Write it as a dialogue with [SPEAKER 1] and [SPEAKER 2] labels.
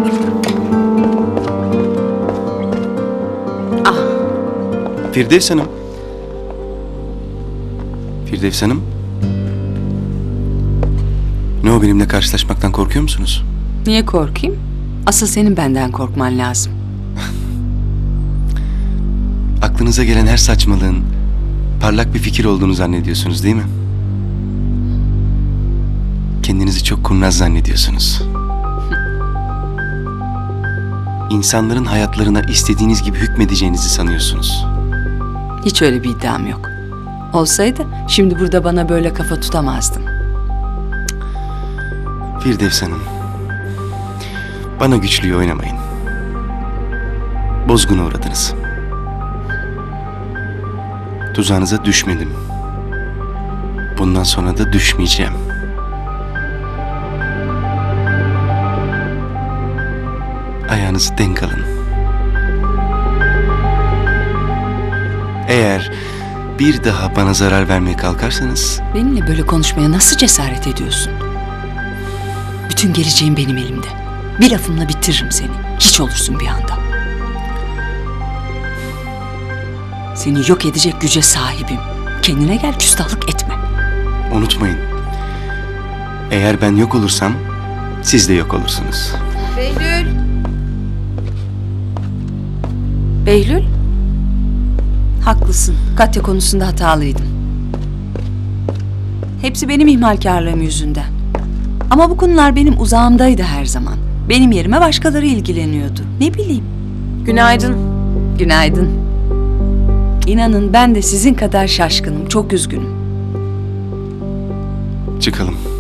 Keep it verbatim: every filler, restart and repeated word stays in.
[SPEAKER 1] Ah.
[SPEAKER 2] Firdevs Hanım. Firdevs Hanım. Ne o, benimle karşılaşmaktan korkuyor musunuz?
[SPEAKER 1] Niye korkayım? Asıl senin benden korkman lazım.
[SPEAKER 2] Aklınıza gelen her saçmalığın parlak bir fikir olduğunu zannediyorsunuz değil mi? Kendinizi çok kurnaz zannediyorsunuz. İnsanların hayatlarına istediğiniz gibi hükmedeceğinizi sanıyorsunuz.
[SPEAKER 1] Hiç öyle bir iddiam yok. Olsaydı şimdi burada bana böyle kafa tutamazdın.
[SPEAKER 2] Firdevs Hanım, bana güçlüyü oynamayın. Bozguna uğradınız. Tuzağınıza düşmedim. Bundan sonra da düşmeyeceğim. Ayağınızı denk alın. Eğer bir daha bana zarar vermeye kalkarsanız...
[SPEAKER 1] Benimle böyle konuşmaya nasıl cesaret ediyorsun? Bütün geleceğim benim elimde. Bir lafımla bitiririm seni. Hiç olursun bir anda. Seni yok edecek güce sahibim. Kendine gel, küstahlık etme.
[SPEAKER 2] Unutmayın. Eğer ben yok olursam siz de yok olursunuz.
[SPEAKER 1] Behlül. Behlül. Haklısın. Katya konusunda hatalıydım. Hepsi benim ihmalkarlığım yüzünden. Ama bu konular benim uzağımdaydı her zaman. Benim yerime başkaları ilgileniyordu. Ne bileyim.
[SPEAKER 3] Günaydın.
[SPEAKER 1] Günaydın. İnanın ben de sizin kadar şaşkınım. Çok üzgünüm.
[SPEAKER 2] Çıkalım.